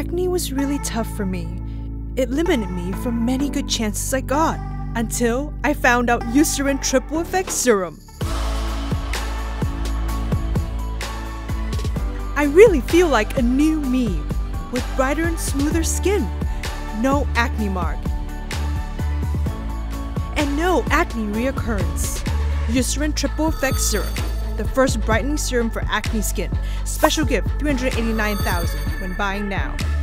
Acne was really tough for me. It limited me from many good chances I got, until I found out Eucerin Triple Serum. I really feel like a new me, with brighter and smoother skin, no acne mark, and no acne reoccurrence. Eucerin Triple Serum, the first brightening serum for acne skin. Special gift, $389,000 when buying now.